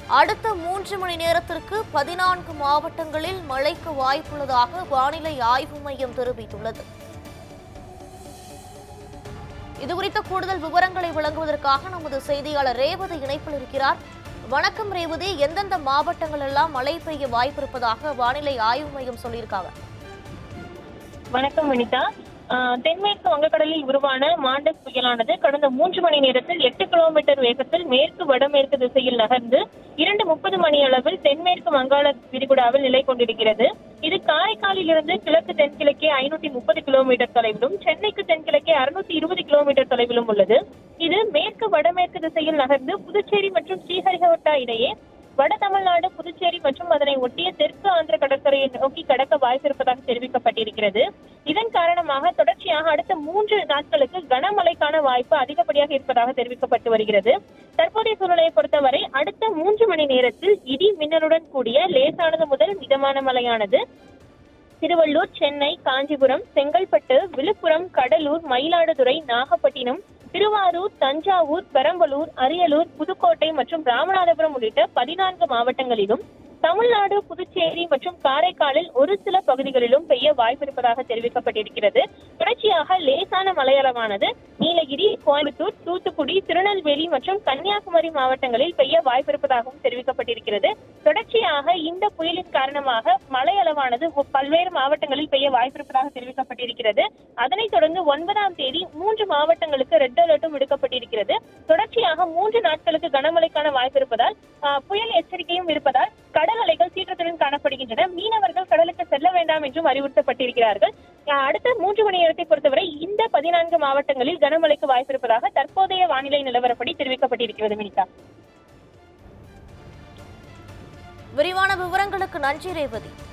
அடுத்த 3 மணி நேரத்திற்கு 14 மாவட்டங்களில் மழைக்கு வாய்ப்புள்ளதாக வானிலை ஆய்வு மையம் தெரிவித்துள்ளது. இதுகுறித்த கூடுதல் விவரங்களை வழங்குவதற்காக நமது செய்தியாளர் ரேவதி இணைப்பில் இருக்கிறார். வணக்கம் ரேவதி, எந்தெந்த மாவட்டங்கள் எல்லாம் மழை பெய்ய வாய்ப்பு இருப்பதாக வானிலை ஆய்வு மையம் சொல்லியிருக்காங்க? வணக்கம் வினிதா. தென்மேற்கு வங்கக்கடலில் உருவான மாண்டஸ் புயலானது கடந்த 3 மணி நேரத்தில் 8 கிலோமீட்டர் வேகத்தில் மேற்கு வடமேற்கு திசையில் நகர்ந்து 2:30 மணி அளவில் தென்மேற்கு வங்காள விரிகுடாவில் நிலை கொண்டிருக்கிறது. இது காரைக்காலில் இருந்து கிழக்கு தென்கிழக்கே 530 கிலோமீட்டர் தொலைவிலும் சென்னைக்கு தென்கிழக்கே 620 கிலோமீட்டர் தொலைவிலும் உள்ளது. இது மேற்கு வடமேற்கு திசையில் நகர்ந்து புதுச்சேரி மற்றும் ஸ்ரீஹரிகோட்டா இடையே வட தமிழ்நாடு, புதுச்சேரி மற்றும் அதனை ஒட்டிய தெற்கு ஆந்திர கடற்கரையை நோக்கி கடக்க வாய்ப்பு இருப்பதாக தெரிவிக்கப்பட்டிருக்கிறது. இதன் காரணமாக தொடர்ச்சியாக அடுத்த 3 நாட்களுக்கு கனமழைக்கான வாய்ப்பு அதிகப்படியாக இருப்பதாக தெரிவிக்கப்பட்டு வருகிறது. தற்போதைய சூழ்நிலையை பொறுத்தவரை அடுத்த 3 மணி நேரத்தில் இடி மின்னலுடன் கூடிய லேசானது முதல் மிதமான மழையானது திருவள்ளூர், சென்னை, காஞ்சிபுரம், செங்கல்பட்டு, விழுப்புரம், கடலூர், மயிலாடுதுறை, நாகப்பட்டினம், திருவாரூர், தஞ்சாவூர், பெரம்பலூர், அரியலூர், புதுக்கோட்டை மற்றும் ராமநாதபுரம் உள்ளிட்ட 14 மாவட்டங்களிலும், தமிழ்நாடு, புதுச்சேரி மற்றும் காரைக்காலில் ஒரு சில பகுதிகளிலும் பெய்ய வாய்ப்பு இருப்பதாக தெரிவிக்கப்பட்டிருக்கிறது. தொடர்ச்சியாக லேசான மழையளவானது நீலகிரி, கோயம்புத்தூர், தூத்துக்குடி, திருநெல்வேலி மற்றும் கன்னியாகுமரி மாவட்டங்களில் பெய்ய வாய்ப்பு இருப்பதாகவும் தெரிவிக்கப்பட்டிருக்கிறது. தொடர்ச்சியாக இந்த புயலின் காரணமாக மழையளவானது பல்வேறு மாவட்டங்களில் பெய்ய வாய்ப்பு இருப்பதாக தெரிவிக்கப்பட்டிருக்கிறது. அதனைத் தொடர்ந்து 9ஆம் தேதி 3 மாவட்டங்களுக்கு ரெட் அலர்ட்டும் விடுக்கப்பட்டிருக்கிறது. தொடர்ச்சியாக 3 நாட்களுக்கு கனமழைக்கான வாய்ப்பு இருப்பதால் புயல் எச்சரிக்கையும் இருப்பதால் கடல் அலைகள் சீற்றத்துடன் காணப்படுகின்றன. மீனவர்கள் கடலுக்கு செல்ல வேண்டாம் என்றும் அறிவுறுத்தப்பட்டிருக்கிறார்கள். அடுத்த 3 மணி நேரத்தை பொறுத்தவரை இந்த 14 மாவட்டங்களில் கனமழைக்கு வாய்ப்பு இருப்பதாக தற்போதைய வானிலை நிலவரப்படி தெரிவிக்கப்பட்டிருக்கிறது. வினிதா, விரிவான விவரங்களுக்கு நன்றி ரேவதி.